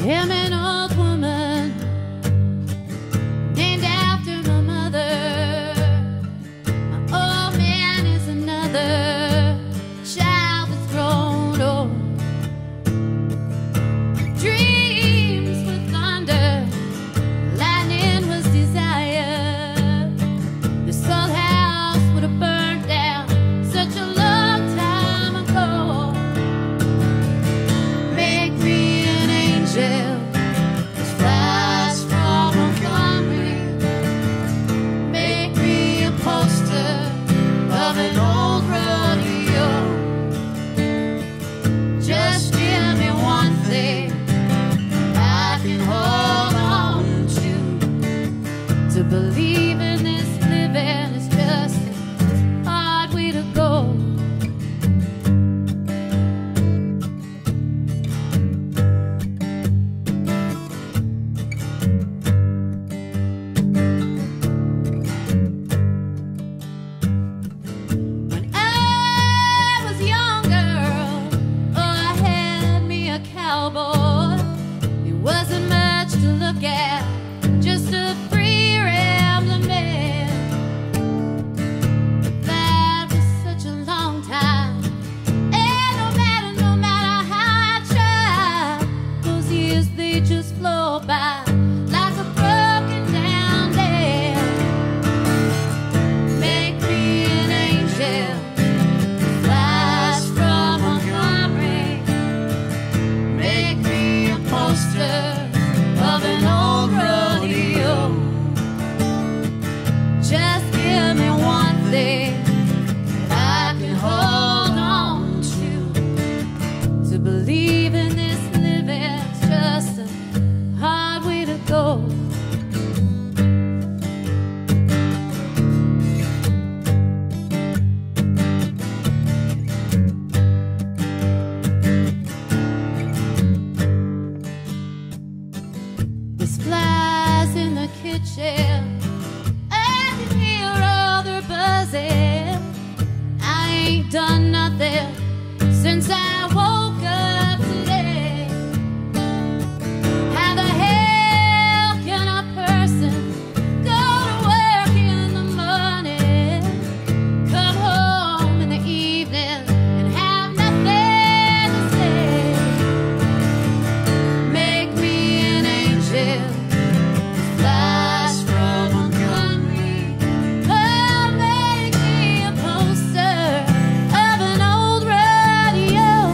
am an old woman named after my mother. My old man is another child that's grown old. Dreams were thunder, lightning was desire. This old house would have burned down such a long time ago. Make me an angel that flies from Montgomery. Make me a poster of an old rodeo. Just give me one thing I can hold on to believe in this living is just a hard way to go. When I was a young girl, oh, I had me a cowboy. It wasn't much to look at, just a free rambling man. That was such a long time, and no matter how I tried, those years they just flow by like a broken down dam. Make me an angel that flies from Montgomery. Make me a poster of an old rodeo. Just give me one thing that I can hold on to believe in this living's just a hard way to go. There's flies in the kitchen, I can hear all their buzzing. I ain't done nothing since I woke up today. How the hell can a person go to work in the morning, come home in the evening, and have nothing to say? Make me an angel that flies from Montgomery. Oh, make me a poster of an old rodeo.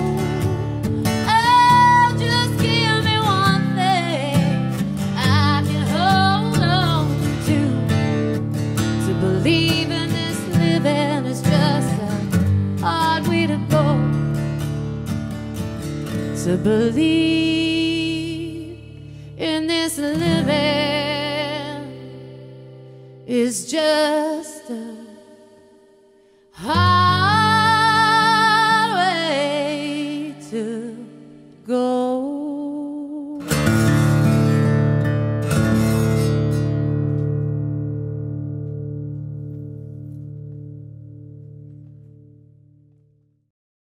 Oh, just give me one thing I can hold on to believe in this living is just a hard way to go. To believe in this living is just a